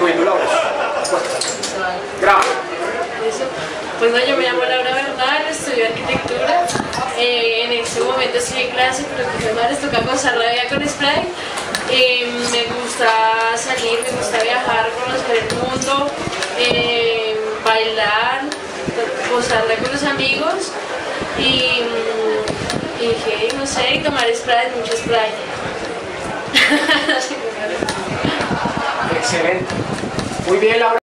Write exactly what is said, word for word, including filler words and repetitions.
cogiendo la voz. Graba. Pues no, yo me llamo Laura Bernal, estudio arquitectura. Eh, en este momento estoy en clase, pero que me les toca pasar la vida con spray. Eh, me gusta salir, me gusta viajar, conocer el mundo, eh, bailar, posarla con los amigos y, y que, no sé, y tomar spray, mucho spray. Excelente. Muy bien, Laura.